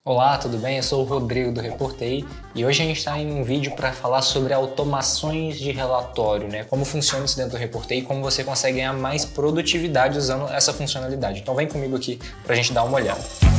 Olá, tudo bem? Eu sou o Rodrigo do Reportei e hoje a gente está em um vídeo para falar sobre automações de relatório, né? Como funciona isso dentro do Reportei e como você consegue ganhar mais produtividade usando essa funcionalidade. Então vem comigo aqui para a gente dar uma olhada.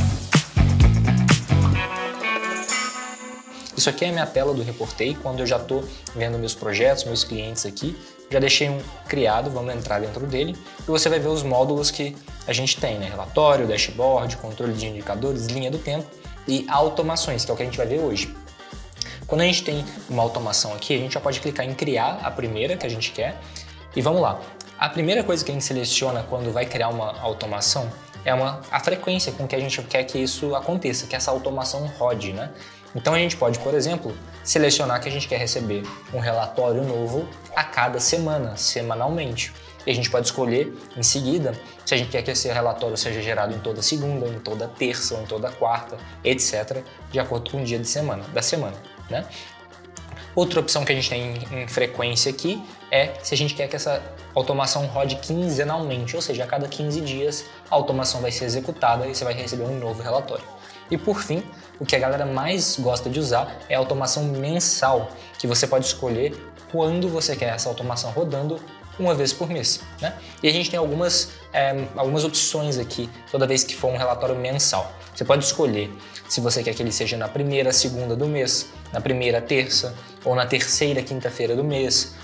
Isso aqui é a minha tela do Reportei, quando eu já estou vendo meus projetos, meus clientes aqui. Já deixei um criado, vamos entrar dentro dele e você vai ver os módulos que a gente tem, né? Relatório, dashboard, controle de indicadores, linha do tempo e automações, que é o que a gente vai ver hoje. Quando a gente tem uma automação aqui, a gente já pode clicar em criar a primeira que a gente quer e vamos lá. A primeira coisa que a gente seleciona quando vai criar uma automação é a frequência com que a gente quer que isso aconteça, que essa automação rode, né? Então a gente pode, por exemplo, selecionar que a gente quer receber um relatório novo a cada semana, semanalmente. E a gente pode escolher em seguida se a gente quer que esse relatório seja gerado em toda segunda, em toda terça ou em toda quarta, etc., de acordo com o dia da semana, né? Outra opção que a gente tem em frequência aqui é se a gente quer que essa automação rode quinzenalmente, ou seja, a cada 15 dias a automação vai ser executada e você vai receber um novo relatório. E por fim, o que a galera mais gosta de usar é a automação mensal, que você pode escolher quando você quer essa automação rodando uma vez por mês, né? E a gente tem algumas opções aqui toda vez que for um relatório mensal. Você pode escolher se você quer que ele seja na primeira segunda do mês, na primeira terça ou na terceira quinta-feira do mês,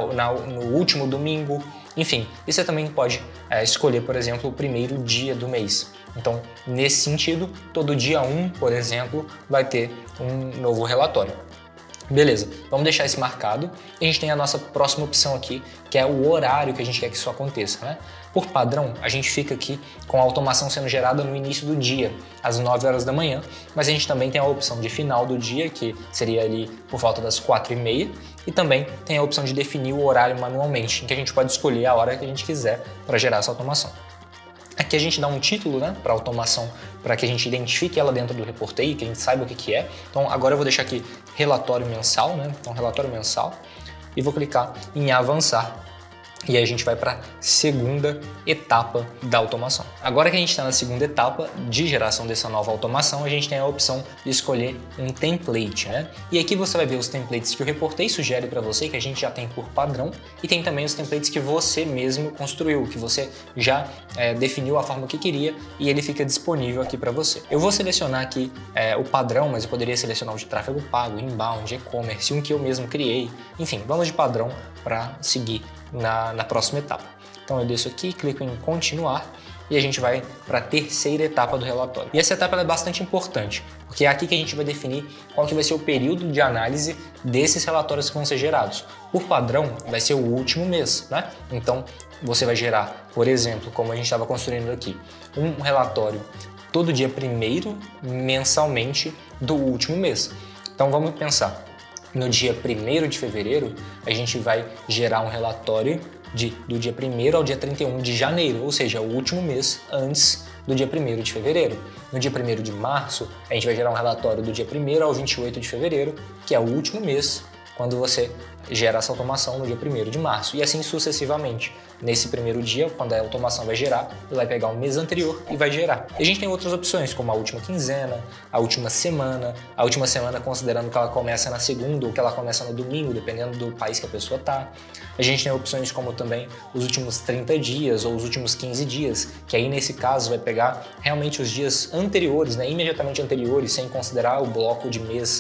no último domingo, enfim. E você também pode escolher, por exemplo, o primeiro dia do mês. Então, nesse sentido, todo dia 1, por exemplo, vai ter um novo relatório. Beleza, vamos deixar isso marcado e a gente tem a nossa próxima opção aqui, que é o horário que a gente quer que isso aconteça, né? Por padrão, a gente fica aqui com a automação sendo gerada no início do dia, às 9 horas da manhã, mas a gente também tem a opção de final do dia, que seria ali por volta das 4h30, e também tem a opção de definir o horário manualmente, em que a gente pode escolher a hora que a gente quiser para gerar essa automação. Aqui a gente dá um título, né, para a automação, para que a gente identifique ela dentro do Reportei, que a gente saiba o que é. Então agora eu vou deixar aqui relatório mensal, né? Então relatório mensal, e vou clicar em avançar. E aí a gente vai para a segunda etapa da automação. Agora que a gente está na segunda etapa de geração dessa nova automação, a gente tem a opção de escolher um template, né? E aqui você vai ver os templates que o Reportei sugere para você, que a gente já tem por padrão, e tem também os templates que você mesmo construiu, que você já definiu a forma que queria e ele fica disponível aqui para você. Eu vou selecionar aqui o padrão, mas eu poderia selecionar o de tráfego pago, inbound, e-commerce, um que eu mesmo criei. Enfim, vamos de padrão para seguir na próxima etapa. Então eu desço aqui, clico em continuar e a gente vai para a terceira etapa do relatório. E essa etapa é bastante importante, porque é aqui que a gente vai definir qual que vai ser o período de análise desses relatórios que vão ser gerados. Por padrão, vai ser o último mês, né? Então você vai gerar, por exemplo, como a gente estava construindo aqui, um relatório todo dia 1º mensalmente do último mês. Então vamos pensar. No dia 1º de fevereiro, a gente vai gerar um relatório do dia 1º ao dia 31 de janeiro, ou seja, o último mês antes do dia 1º de fevereiro. No dia 1º de março, a gente vai gerar um relatório do dia 1º ao 28 de fevereiro, que é o último mês quando você gera essa automação no dia 1º de março, e assim sucessivamente. Nesse primeiro dia, quando a automação vai gerar, ele vai pegar o mês anterior e vai gerar. E a gente tem outras opções, como a última quinzena, a última semana considerando que ela começa na segunda ou que ela começa no domingo, dependendo do país que a pessoa está. A gente tem opções como também os últimos 30 dias ou os últimos 15 dias, que aí nesse caso vai pegar realmente os dias anteriores, né, imediatamente anteriores, sem considerar o bloco de mês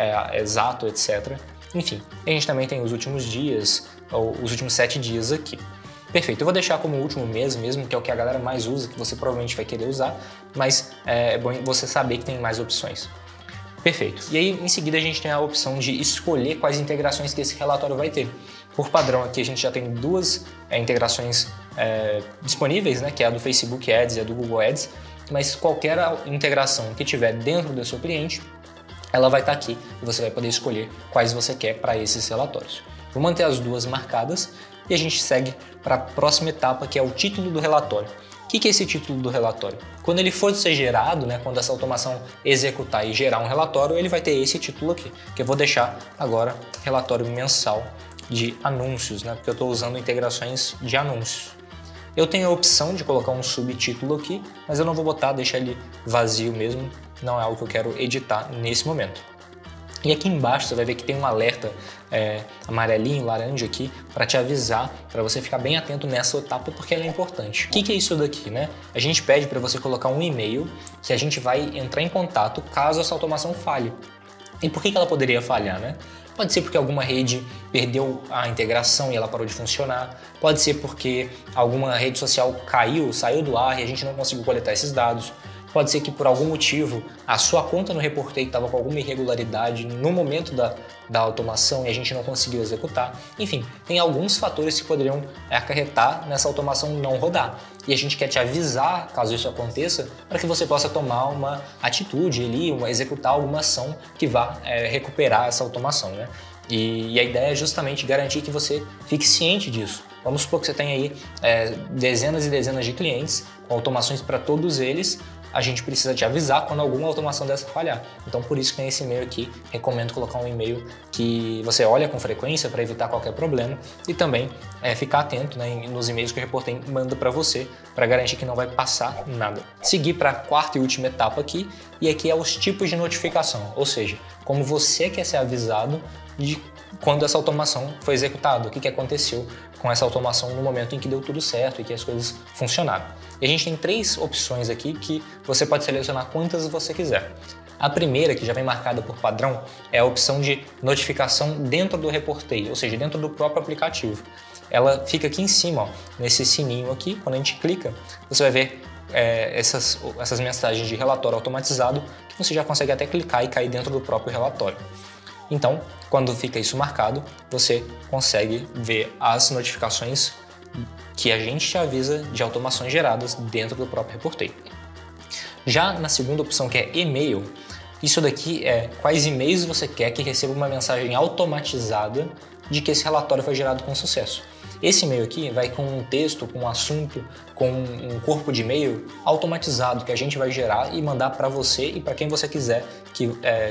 exato, etc. Enfim, a gente também tem os últimos dias, ou os últimos 7 dias aqui. Perfeito, eu vou deixar como último mês mesmo, que é o que a galera mais usa, que você provavelmente vai querer usar, mas é bom você saber que tem mais opções. Perfeito, e aí em seguida a gente tem a opção de escolher quais integrações que esse relatório vai ter. Por padrão aqui a gente já tem duas integrações disponíveis, né, que é a do Facebook Ads e a do Google Ads, mas qualquer integração que tiver dentro do seu cliente, ela vai estar aqui e você vai poder escolher quais você quer para esses relatórios. Vou manter as duas marcadas e a gente segue para a próxima etapa, que é o título do relatório. O que é esse título do relatório? Quando ele for ser gerado, né, quando essa automação executar e gerar um relatório, ele vai ter esse título aqui, que eu vou deixar agora relatório mensal de anúncios, né, porque eu estou usando integrações de anúncios. Eu tenho a opção de colocar um subtítulo aqui, mas eu não vou botar, deixar ele vazio mesmo, não é algo que eu quero editar nesse momento. E aqui embaixo você vai ver que tem um alerta amarelinho, laranja aqui, para te avisar, para você ficar bem atento nessa etapa, porque ela é importante. O que é isso daqui, né? A gente pede para você colocar um e-mail que a gente vai entrar em contato caso essa automação falhe. E por que ela poderia falhar, né? Pode ser porque alguma rede perdeu a integração e ela parou de funcionar. Pode ser porque alguma rede social saiu do ar e a gente não conseguiu coletar esses dados. Pode ser que por algum motivo a sua conta no Reportei estava com alguma irregularidade no momento da automação e a gente não conseguiu executar. Enfim, tem alguns fatores que poderiam acarretar nessa automação não rodar. E a gente quer te avisar, caso isso aconteça, para que você possa tomar uma atitude ali, executar alguma ação que vá recuperar essa automação, né? E a ideia é justamente garantir que você fique ciente disso. Vamos supor que você tem aí dezenas e dezenas de clientes, com automações para todos eles. A gente precisa te avisar quando alguma automação dessa falhar. Então, por isso que tem esse e-mail aqui. Recomendo colocar um e-mail que você olha com frequência para evitar qualquer problema e também ficar atento, né, nos e-mails que o Reportei manda para você para garantir que não vai passar nada. Seguir para a quarta e última etapa aqui, e aqui é os tipos de notificação, ou seja, como você quer ser avisado de quando essa automação foi executada, o que aconteceu com essa automação no momento em que deu tudo certo e que as coisas funcionaram. E a gente tem 3 opções aqui que você pode selecionar quantas você quiser. A primeira, que já vem marcada por padrão, é a opção de notificação dentro do Reportei, ou seja, dentro do próprio aplicativo. Ela fica aqui em cima, ó, nesse sininho aqui. Quando a gente clica, você vai ver essas mensagens de relatório automatizado que você já consegue até clicar e cair dentro do próprio relatório. Então, quando fica isso marcado, você consegue ver as notificações que a gente te avisa de automações geradas dentro do próprio Reportei. Já na segunda opção, que é e-mail, isso daqui é quais e-mails você quer que receba uma mensagem automatizada de que esse relatório foi gerado com sucesso. Esse e-mail aqui vai com um texto, com um assunto, com um corpo de e-mail automatizado que a gente vai gerar e mandar para você e para quem você quiser que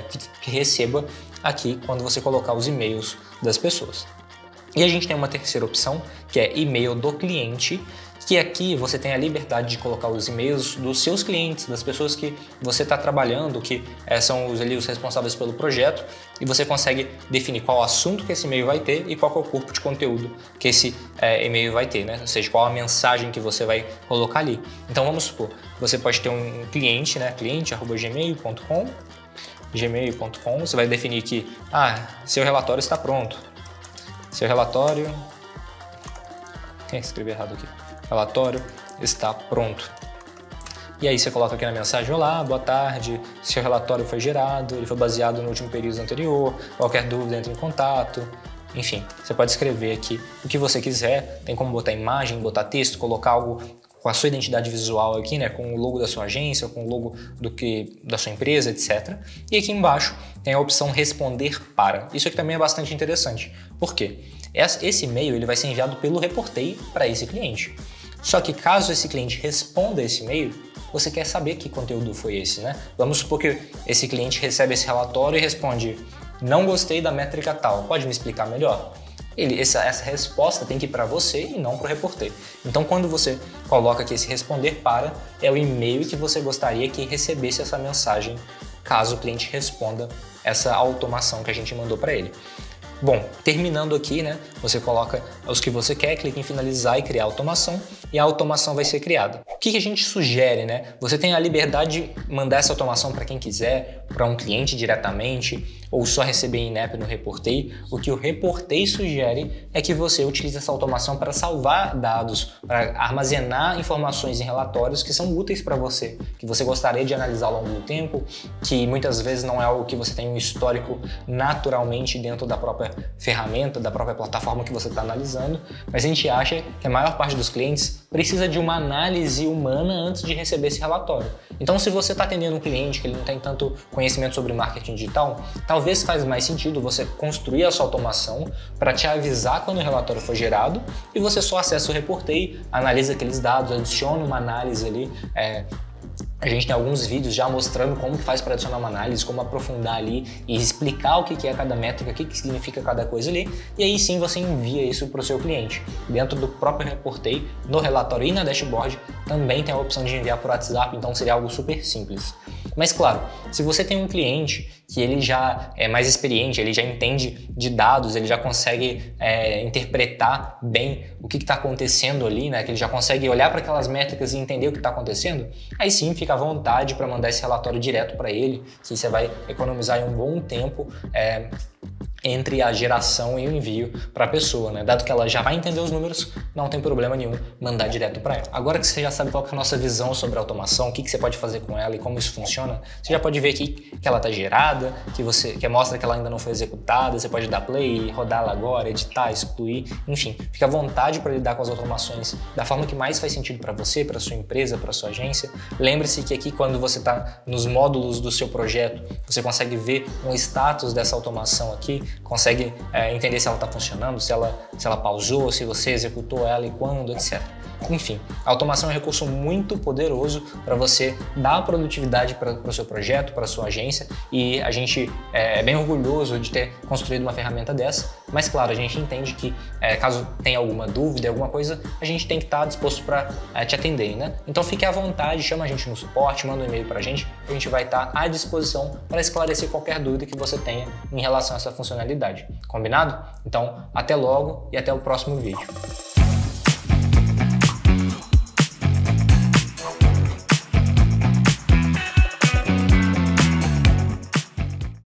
receba aqui quando você colocar os e-mails das pessoas. E a gente tem uma terceira opção, que é e-mail do cliente, que aqui você tem a liberdade de colocar os e-mails dos seus clientes, das pessoas que você está trabalhando, que são os responsáveis pelo projeto, e você consegue definir qual assunto que esse e-mail vai ter e qual é o corpo de conteúdo que esse e-mail vai ter, né? Ou seja, qual a mensagem que você vai colocar ali. Então vamos supor, você pode ter um cliente, né? cliente@gmail.com, você vai definir que seu relatório está pronto. Seu relatório... Escrevi errado aqui. Relatório está pronto. E aí você coloca aqui na mensagem: olá, boa tarde, seu relatório foi gerado, ele foi baseado no último período anterior, qualquer dúvida entre em contato. Enfim, você pode escrever aqui o que você quiser, tem como botar imagem, botar texto, colocar algo com a sua identidade visual aqui, né, com o logo da sua agência, com o logo da sua empresa, etc. E aqui embaixo tem a opção responder para. Isso aqui também é bastante interessante. Por quê? Esse e-mail ele vai ser enviado pelo Reportei para esse cliente. Só que caso esse cliente responda esse e-mail, você quer saber que conteúdo foi esse, né? Vamos supor que esse cliente recebe esse relatório e responde: não gostei da métrica tal, pode me explicar melhor? Essa resposta tem que ir para você e não para o Reportei. Então, quando você coloca aqui esse responder para, é o e-mail que você gostaria que recebesse essa mensagem, caso o cliente responda essa automação que a gente mandou para ele. Bom, terminando aqui, né, você coloca os que você quer, clica em finalizar e criar automação, e a automação vai ser criada. O que a gente sugere, né? Você tem a liberdade de mandar essa automação para quem quiser, para um cliente diretamente, ou só receber em INEP no Reportei. O que o Reportei sugere é que você utilize essa automação para salvar dados, para armazenar informações em relatórios que são úteis para você, que você gostaria de analisar ao longo do tempo, que muitas vezes não é algo que você tem um histórico naturalmente dentro da própria ferramenta, da própria plataforma que você está analisando, mas a gente acha que a maior parte dos clientes precisa de uma análise humana antes de receber esse relatório. Então, se você está atendendo um cliente que ele não tem tanto conhecimento sobre marketing digital, talvez faz mais sentido você construir a sua automação para te avisar quando o relatório for gerado e você só acessa o Reportei, analisa aqueles dados, adiciona uma análise ali A gente tem alguns vídeos já mostrando como que faz para adicionar uma análise, como aprofundar ali e explicar o que é cada métrica, o que significa cada coisa ali, e aí sim você envia isso para o seu cliente. Dentro do próprio Reportei, no relatório e na dashboard, também tem a opção de enviar por WhatsApp, então seria algo super simples. Mas claro, se você tem um cliente que ele já é mais experiente, ele já entende de dados, ele já consegue interpretar bem o que está acontecendo ali, né? Que ele já consegue olhar para aquelas métricas e entender o que está acontecendo, aí sim fica à vontade para mandar esse relatório direto para ele, que você vai economizar um bom tempo entre a geração e o envio para a pessoa, né? Dado que ela já vai entender os números, não tem problema nenhum mandar direto para ela. Agora que você já sabe qual que é a nossa visão sobre a automação, o que você pode fazer com ela e como isso funciona, você já pode ver aqui que ela está gerada, que mostra que ela ainda não foi executada, você pode dar play, rodar ela agora, editar, excluir, enfim, fica à vontade para lidar com as automações da forma que mais faz sentido para você, para sua empresa, para sua agência. Lembre-se que aqui quando você está nos módulos do seu projeto, você consegue ver um status dessa automação aqui, consegue entender se ela está funcionando, se ela pausou, se você executou ela e quando, etc. Enfim, a automação é um recurso muito poderoso para você dar produtividade para o seu projeto, para a sua agência, e a gente é bem orgulhoso de ter construído uma ferramenta dessa, mas claro, a gente entende que caso tenha alguma dúvida, alguma coisa, a gente tem que estar disposto para te atender, né? Então fique à vontade, chama a gente no suporte, manda um e-mail para a gente vai estar à disposição para esclarecer qualquer dúvida que você tenha em relação a essa funcionalidade. Combinado? Então, até logo e até o próximo vídeo.